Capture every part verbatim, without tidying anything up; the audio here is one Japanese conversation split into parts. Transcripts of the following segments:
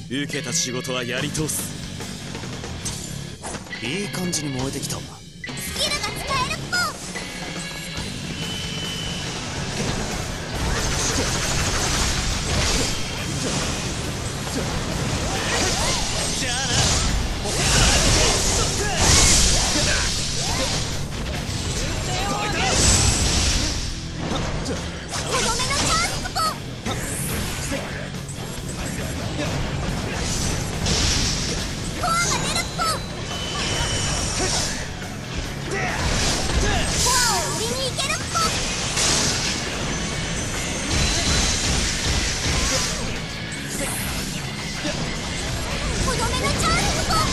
受けた仕事はやり通す。いい感じに燃えてきたわ。 スキルが使えるっぽ。 じゃあな。 とどめのチャンスぽ。コアが出るっぽ。コアを売りに行けるっぽ。とどめのチャンスぽ。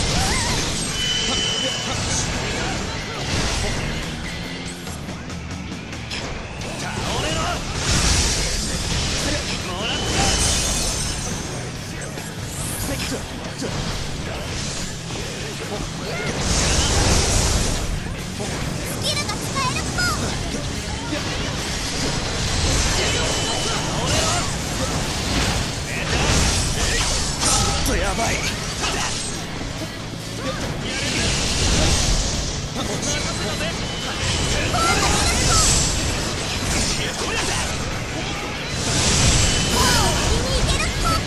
スキルが使えるっぽ。 ちょっとやばい。コアを売りに行けるっぽ。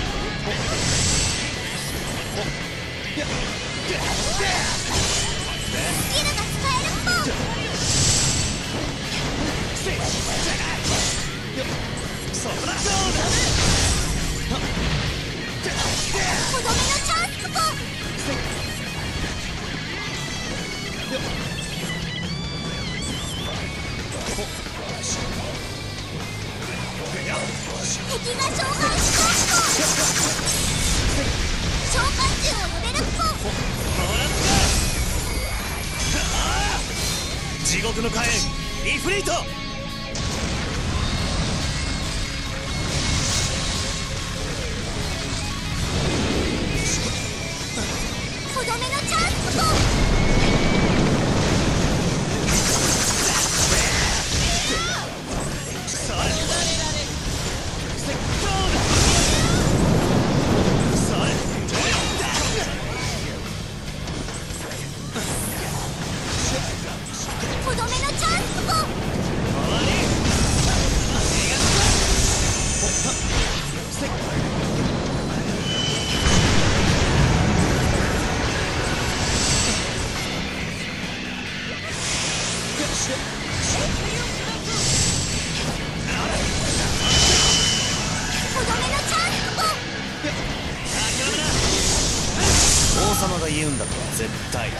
スキルが使えるっぽ。とどめのチャンスぽ。敵が召喚したっぽ。召喚獣を呼べるっぽ。 地獄の火炎イフリート。 とどめのチャンスぽ。とどめのチャンスぽ。とどめのチャンスぽ。 王様が言うんだったら絶対。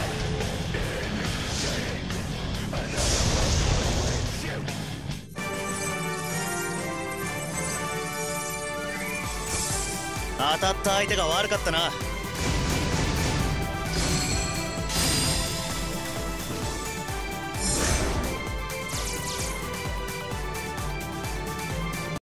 当たった相手が悪かったな。